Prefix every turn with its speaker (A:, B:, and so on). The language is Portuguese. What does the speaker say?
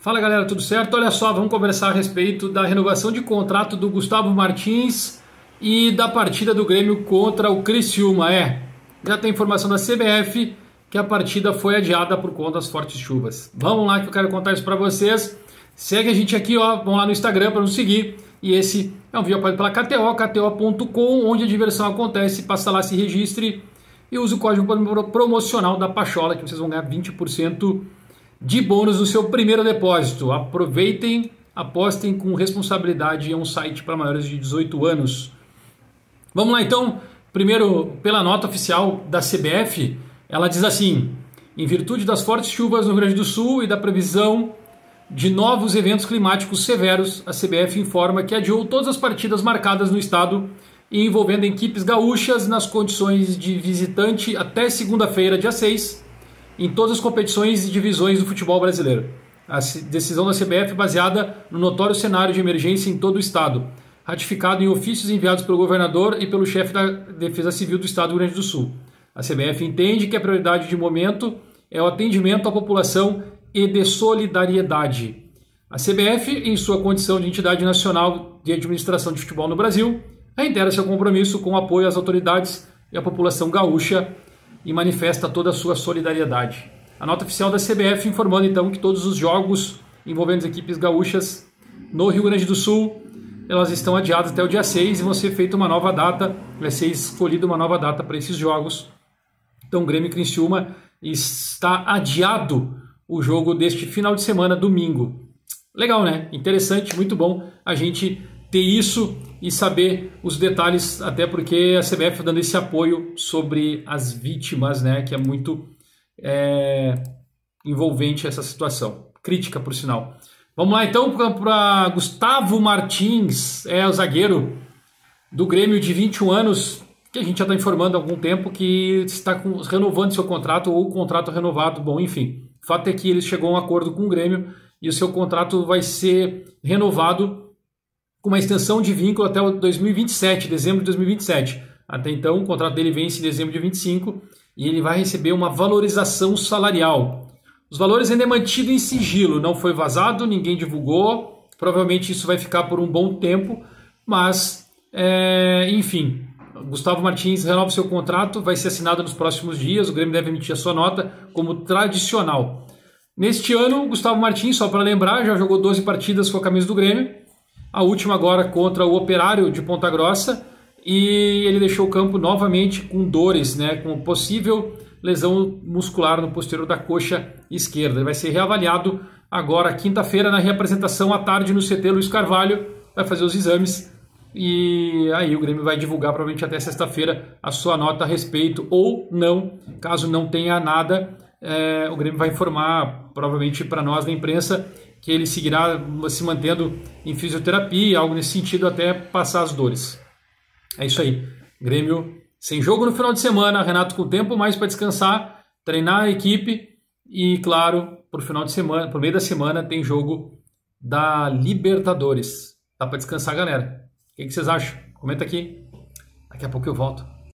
A: Fala galera, tudo certo? Olha só, vamos conversar a respeito da renovação de contrato do Gustavo Martins e da partida do Grêmio contra o Criciúma. Já tem informação da CBF que a partida foi adiada por conta das fortes chuvas. Vamos lá que eu quero contar isso para vocês. Segue a gente aqui, ó, vão lá no Instagram para nos seguir. E esse é um vídeo apoiado pela KTO, kto.com, onde a diversão acontece. Passa lá, se registre e use o código promocional da Pachola que vocês vão ganhar 20% de bônus no seu primeiro depósito. Aproveitem, apostem com responsabilidade. É um site para maiores de 18 anos. Vamos lá então, primeiro pela nota oficial da CBF, ela diz assim: em virtude das fortes chuvas no Rio Grande do Sul e da previsão de novos eventos climáticos severos, a CBF informa que adiou todas as partidas marcadas no estado e envolvendo equipes gaúchas nas condições de visitante até segunda-feira, dia 6, em todas as competições e divisões do futebol brasileiro. A decisão da CBF é baseada no notório cenário de emergência em todo o estado, ratificado em ofícios enviados pelo governador e pelo chefe da Defesa Civil do estado do Rio Grande do Sul. A CBF entende que a prioridade de momento é o atendimento à população e de solidariedade. A CBF, em sua condição de entidade nacional de administração de futebol no Brasil, reitera seu compromisso com o apoio às autoridades e à população gaúcha e manifesta toda a sua solidariedade. A nota oficial da CBF informando então que todos os jogos envolvendo as equipes gaúchas no Rio Grande do Sul, elas estão adiadas até o dia 6 e vão ser feita uma nova data, vai ser escolhida uma nova data para esses jogos. Então Grêmio e Criciúma está adiado o jogo deste final de semana, domingo. Legal, né? Interessante, muito bom a gente ter isso e saber os detalhes, até porque a CBF está dando esse apoio sobre as vítimas, né? Que é muito envolvente essa situação. Crítica, por sinal. Vamos lá então para Gustavo Martins, o zagueiro do Grêmio de 21 anos, que a gente já está informando há algum tempo que está renovando seu contrato ou contrato renovado. Bom, enfim, o fato é que ele chegou a um acordo com o Grêmio e o seu contrato vai ser renovado com uma extensão de vínculo até 2027, dezembro de 2027. Até então, o contrato dele vence em dezembro de 25 e ele vai receber uma valorização salarial. Os valores ainda é mantido em sigilo, não foi vazado, ninguém divulgou. Provavelmente isso vai ficar por um bom tempo, mas, enfim, Gustavo Martins renova seu contrato, vai ser assinado nos próximos dias, o Grêmio deve emitir a sua nota como tradicional. Neste ano, Gustavo Martins, só para lembrar, já jogou 12 partidas com a camisa do Grêmio, a última agora contra o Operário de Ponta Grossa, e ele deixou o campo novamente com dores, né, com possível lesão muscular no posterior da coxa esquerda. Ele vai ser reavaliado agora quinta-feira na reapresentação à tarde no CT Luiz Carvalho, vai fazer os exames e aí o Grêmio vai divulgar provavelmente até sexta-feira a sua nota a respeito ou não. Caso não tenha nada, o Grêmio vai informar provavelmente para nós da imprensa que ele seguirá se mantendo em fisioterapia, algo nesse sentido, até passar as dores. É isso aí. Grêmio sem jogo no final de semana, Renato com tempo mais para descansar, treinar a equipe e, claro, por final de semana, por meio da semana, tem jogo da Libertadores. Dá para descansar, galera. O que vocês acham? Comenta aqui. Daqui a pouco eu volto.